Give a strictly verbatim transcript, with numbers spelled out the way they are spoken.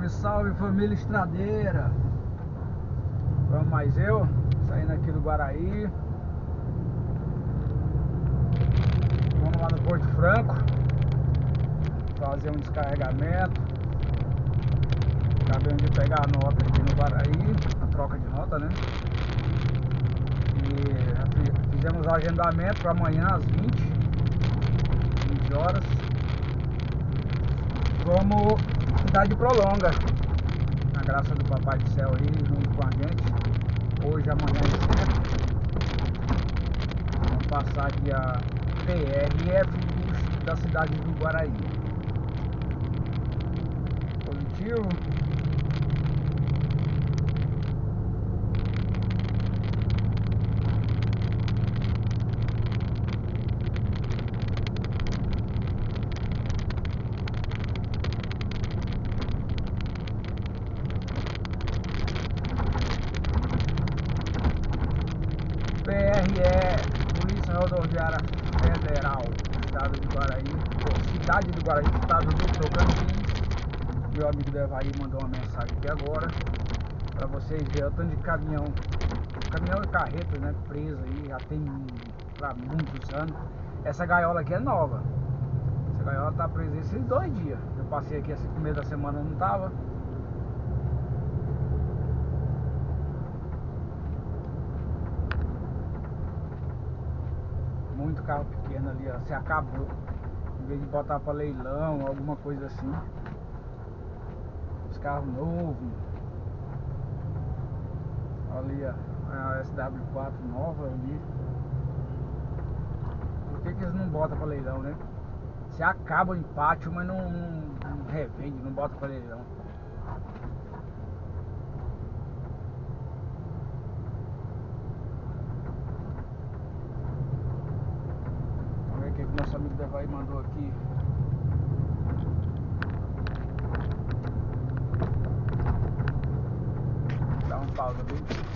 Salve, salve família estradeira. Vamos mais eu, saindo aqui do Guaraí. Vamos lá no Porto Franco fazer um descarregamento. Acabamos de pegar a nota aqui no Guaraí, a troca de nota, né? E fizemos o agendamento para amanhã às vinte horas. Vamos cidade prolonga, na graça do Papai do Céu aí, junto com a gente. Hoje, amanhã e sempre. Vamos passar aqui a P R F Luz da cidade do Guaraí. Positivo. P R é Polícia Rodoviária Federal, Estado do Guaraí, Cidade do Guaraí, Estado do Tocantins. Meu amigo Devaí mandou uma mensagem aqui agora para vocês verem o tanto de caminhão, caminhão e carreta, né, preso aí, já tem para muitos anos. Essa gaiola aqui é nova, essa gaiola tá presa esses dois dias. Eu passei aqui esse começo da semana, não tava. Muito carro pequeno ali, ó, se acabou. Em vez de botar para leilão, alguma coisa assim. Os carros novos. Ali, ó, a S W quatro nova ali. Por que que eles não botam para leilão, né? Se acaba em pátio, mas não, não, não revende, não bota para leilão. O que nosso amigo Devaí mandou aqui. Dá uma pausa, viu?